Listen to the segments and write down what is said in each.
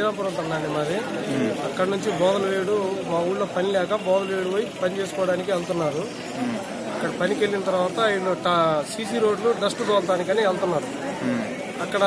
కృష్ణాపురం తండండి మాది. అక్కడ నుంచి బోదలవేడు మా ఊళ్ళో పని లేక బోదలవేడు పోయి పని చేసుకోవడానికి వెళ్తున్నారు. అక్కడ పనికి వెళ్ళిన తర్వాత వీళ్ళు సీసీ రోడ్లు డస్ట్ తోలటానికని వెళ్తున్నారు. అక్కడ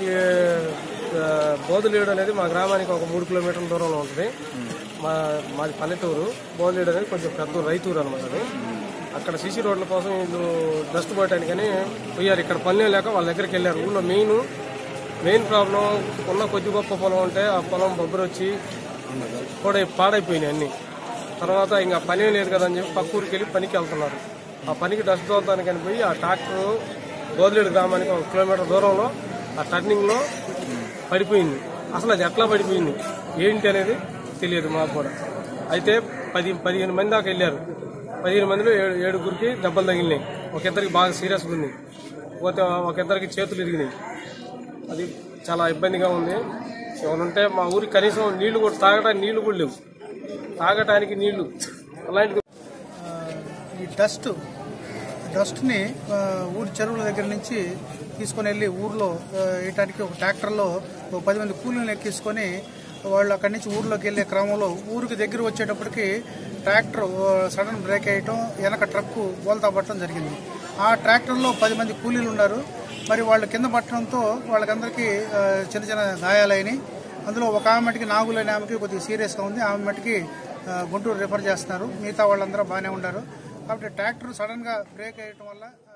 బోదలేడు అనేది మా గ్రామానికి ఒక 3 కిలోమీటర్ల దూరంలో ఉంటుంది. మాది పల్లెటూరు. బోదలేడు అనేది కొంచెం పెద్ద రైతూరు అనమాట. అది అక్కడ సీసీ రోడ్ల కోసం వీళ్ళు డస్ట్ పోయటానికని పోయారు. ఇక్కడ పని లేక వాళ్ళ దగ్గరికి వెళ్ళారు. ఊళ్ళో మెయిన్ ప్రాబ్లం ఉన్న కొద్ది గొప్ప పొలం ఉంటే ఆ పొలం బొబ్బరు వచ్చి పాడైపోయినాయి అన్ని. తర్వాత ఇంకా పని లేదు కదా అని చెప్పి పక్క ఊరికి వెళ్ళి పనికి వెళ్తున్నారు. ఆ పనికి డస్ట్ తోలటానికని పోయి ఆ ట్రాక్టర్ బోదలేడు గ్రామానికి 1 కిలోమీటర్ దూరంలో ఆ టర్నింగ్ లో పడిపోయింది. అసలు అది ఎట్లా పడిపోయింది ఏంటి అనేది తెలియదు మాకు కూడా. అయితే 15 మంది దాకా వెళ్ళారు. 15 మందిలో 7గురికి దెబ్బలు తగిలినాయి. ఒక ఇద్దరికి బాగా సీరియస్గా ఉంది. పోతే ఒక ఇద్దరికి చేతులు ఇరిగినాయి. అది చాలా ఇబ్బందిగా ఉంది. ఏమనుంటే మా ఊరికి కనీసం నీళ్లు కూడా తాగడానికి నీళ్లు కూడా లేవు. తాగటానికి నీళ్లు అలాంటి ఈ డస్ట్ని ఊరి చెరువుల దగ్గర నుంచి తీసుకుని వెళ్ళి ఊర్లో వేయటానికి ఒక ట్రాక్టర్లో 10 మంది కూలీలను ఎక్కించుకొని వాళ్ళు అక్కడి నుంచి ఊర్లోకి వెళ్ళే క్రమంలో ఊరికి దగ్గర వచ్చేటప్పటికి ట్రాక్టర్ సడన్ బ్రేక్ వేయటం, వెనక ట్రక్కు బోల్తా పట్టడం జరిగింది. ఆ ట్రాక్టర్లో 10 మంది కూలీలు ఉన్నారు. మరి వాళ్ళు కింద పట్టడంతో వాళ్ళకందరికీ చిన్న గాయాలైనవి. అందులో ఒక ఆమె మటుకి నాగులైన ఆమెకి కొద్దిగా సీరియస్గా ఉంది. ఆమె మటుకి గుంటూరు రిఫర్ చేస్తున్నారు. మిగతా వాళ్ళందరూ బాగానే ఉన్నారు. కాబట్టి ట్రాక్టర్ సడన్గా బ్రేక్ వేయటం వల్ల